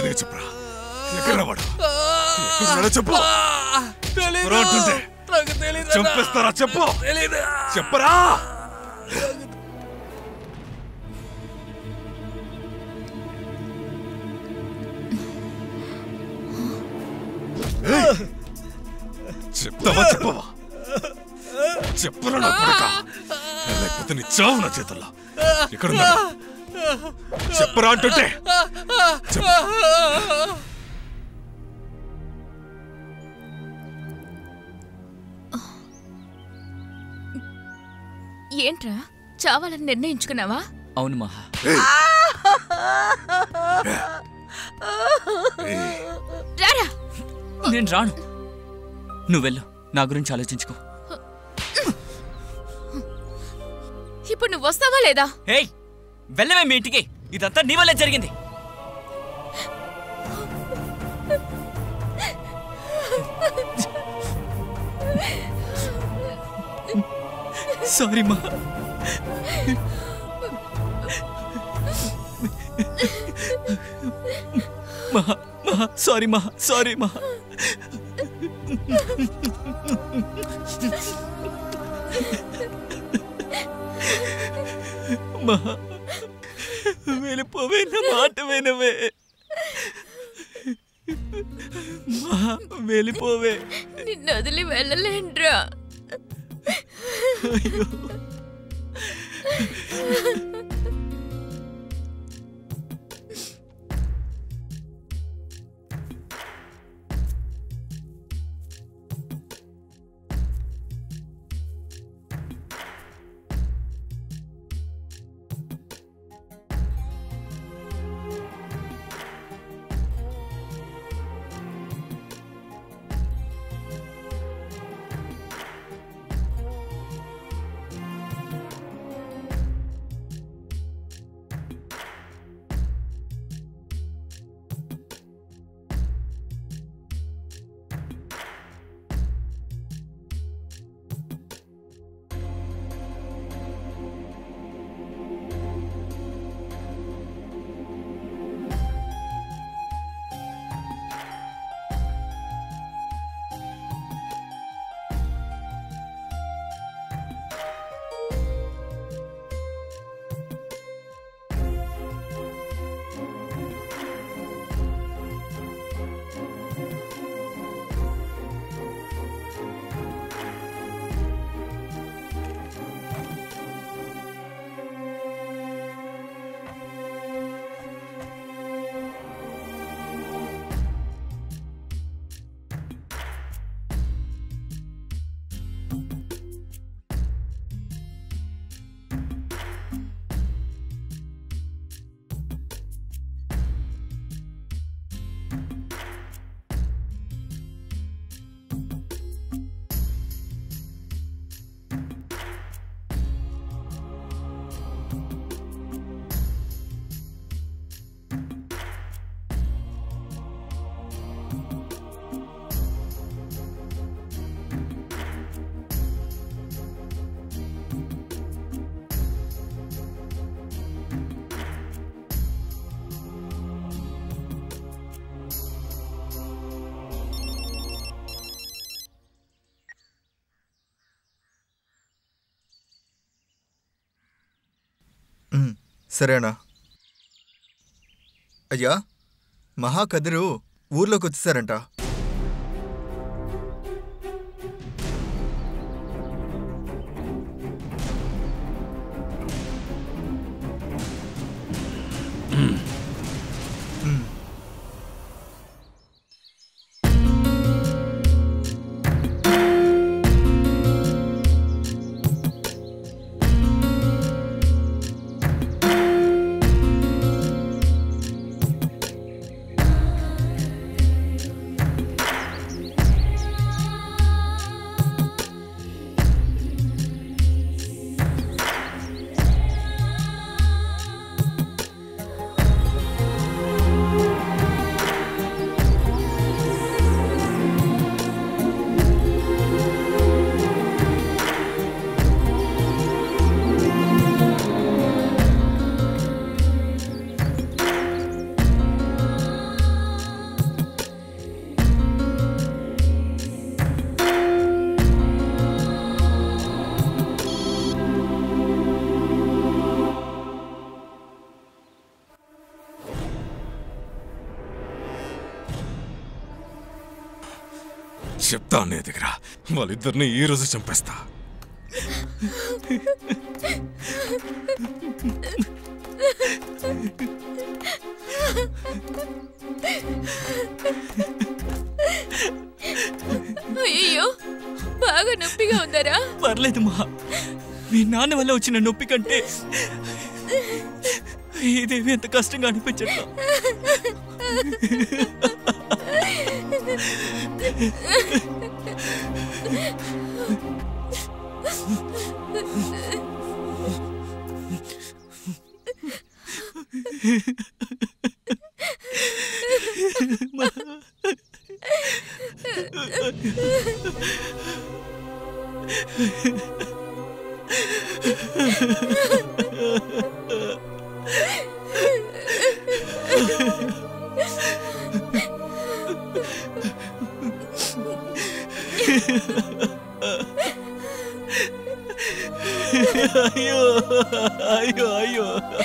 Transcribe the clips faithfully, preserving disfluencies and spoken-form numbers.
మెల్లగా చెప్పరా, ఎక్కడ వాడు? ఎక్కడ చెప్పు, చంపేస్తారా? చెప్పు, చెప్పరా? చెప్తావా చెప్పవా? చెప్పరా నా కొడుకా, లేకపోతే నీ చావు నా చేతుల్లో. ఇక్కడ చెప్పరా అంటుంటే ఏంట్రా చావాలని నిర్ణయించుకున్నావా? అవును మహా. రారా. నేను రాను, నువ్వు వెళ్ళు, నా గురించి ఆలోచించుకో. ఇప్పుడు నువ్వు వస్తావా లేదా? హేయ్, వెళ్ళవే మీ ఇంటికి, ఇదంతా నీ వల్లే జరిగింది. సారీ మా. మహా మహా సారీ మహా, సారీ మహా. మహా వెళ్ళిపోవే, నా మాట వినవే. మహా వెళ్ళిపోవే. నిన్ను వదిలి వెళ్ళలేంట్రా. అయ్యో సరేనా? అయ్యా, మహా కదిరు ఊర్లోకి వచ్చేసారంట. చెప్తా అన్నయ్య దగ్గర వాళ్ళిద్దరిని ఈ రోజు చంపేస్తా. అయ్యో బాగా నొప్పిగా ఉందరా? పర్లేదు మా, మీ నాన్న వల్ల వచ్చిన నొప్పి కంటే ఇదేమి ఎంత కష్టంగా అనిపించట్లా. అయ్యో అయ్యో అయ్యో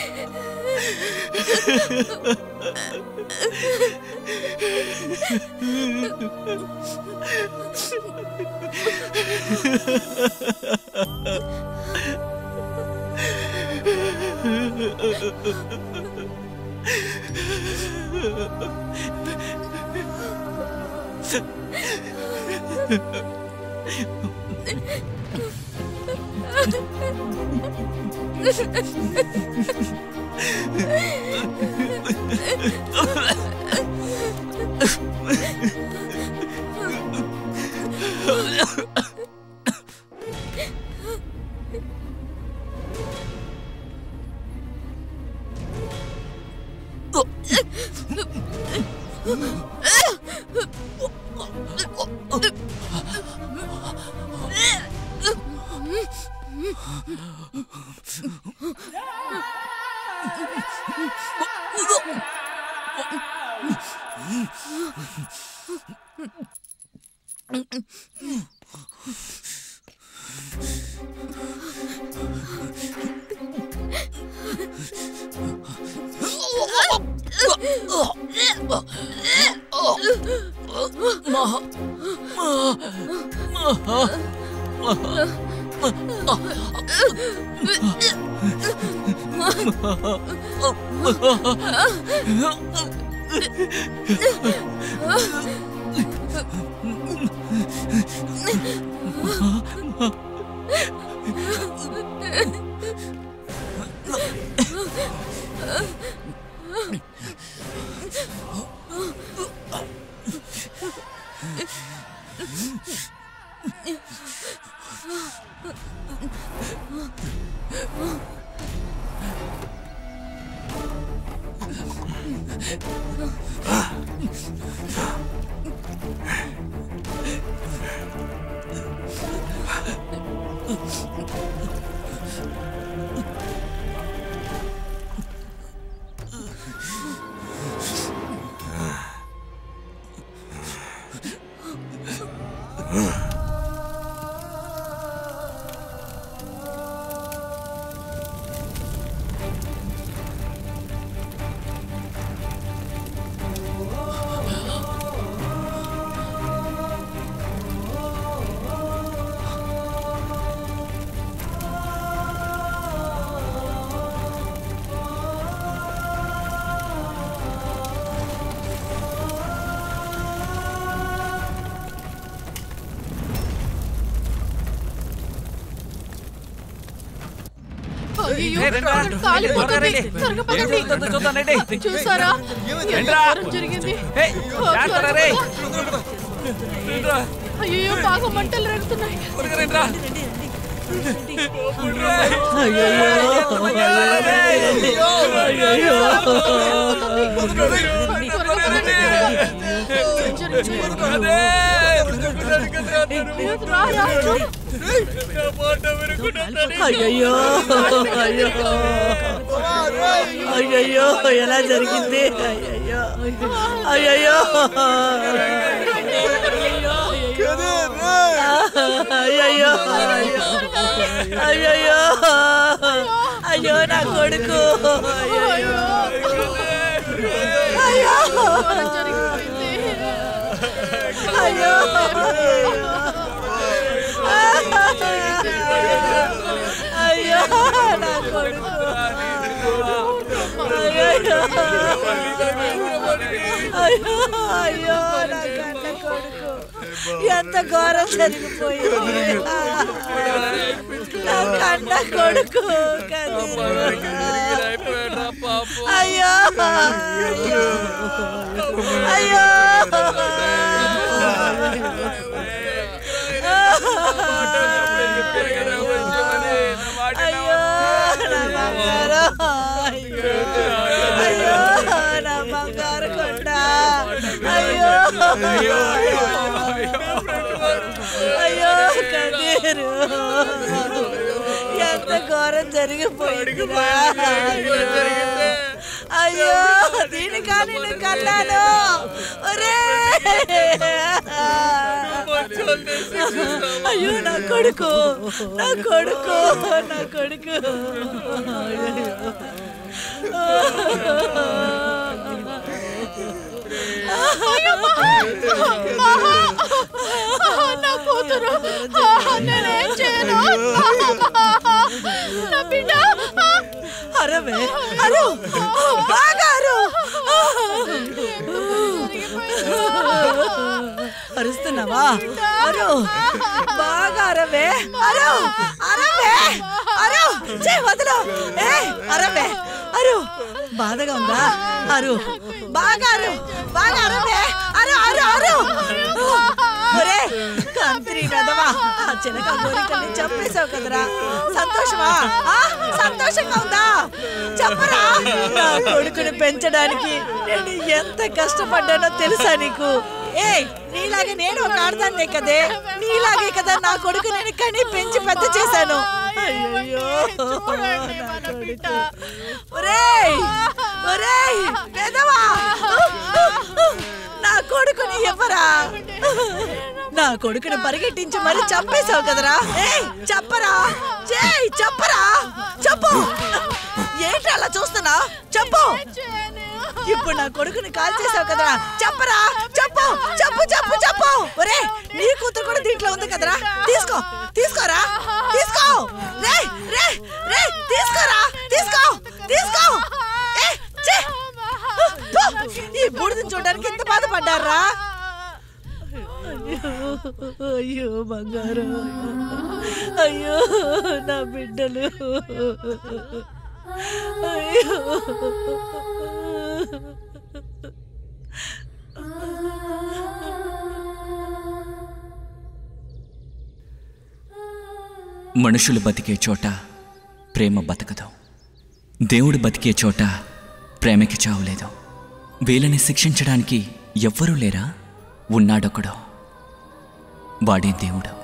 చూసారా జరిగింది? అయ్యో బాగా మంటలు రేగుతున్నాయి. అయ్యో అయ్యో ఎలా జరిగింది? అయ్యో అయ్యో అయ్యో అయ్యో అయ్యో నా కొడుకు అయ్యో అయ్యో అయ్యో నా కన్న కొడుకు ఎంత ఘోరం జరిగిపోయింది. నా కన్న కొడుకు అయ్యో అయ్యో అయ్యో నా బంగారు అయ్యో నా బంగారు కొండ అయ్యో అయ్యో కన్నీరు ఎంత ఘోరం జరిగిపోయింది. అయ్యో దీనికా నేను కన్నాను. అయ్యో నా కొడుకు నా కొడుకు నా కొడుకు నా కూతురు నేనేం చేయను. నా బిడ్డ అరవే అరు బాగా అరు అరుస్తున్నావా? అరు బాగా అరవే అరు అరవే అరు చే వదలు ఏ అరవే అరు బాధగా ఉందా? అరు బాగా అరు బాగా అరవే అరు అరు అరు ఒరే కంత్రి కదవా ఆ చిలక గోరికల్ని చంపేశావు కదరా. సంతోషమా? సంతోషంగా ఉందా? చెప్పరా. నా కొడుకుని పెంచడానికి నేను ఎంత కష్టపడ్డానో తెలుసా నీకు? ఏ నీలాగే నేను ఒక ఆడదాన్నే కదే. నీలాగే కదా నా కొడుకు నేను కని పెంచి పెద్ద చేశాను. అయ్యో ఒరేయ్ ఒరేయ్ పెదవా నా కొడుకుని ఎవరా? నా కొడుకుని పరిగెట్టించి మరి చంపేశావు కదరా. ఏ చెప్పరా చేయి చెప్పరా చెప్పు. ఏంటి అలా చూస్తున్నా? చెప్పు. ఇప్పుడు నా కొడుకుని కాల్ చేసావు కదరా. చెప్పరా చెప్పు చెప్పు చెప్పు చెప్పు. ఒరే నీ కూతురు కూడా దీంట్లో ఉంది కదరా. తీసుకో తీసుకోరా తీసుకో రే రే రే తీసుకోరా తీసుకో తీసుకో. ఈ బూడిదని చూడడానికి ఎంత బాధపడ్డారా. అయ్యో బంగారు అయ్యో నా బిడ్డలు అయ్యో మనుషులు బతికే చోట ప్రేమ బతకదు. దేవుడు బతికే చోట ప్రేమకి చావులేదు. వీళ్ళని శిక్షించడానికి ఎవ్వరూ లేరా? ఉన్నాడొకడో, వాడే దేవుడు.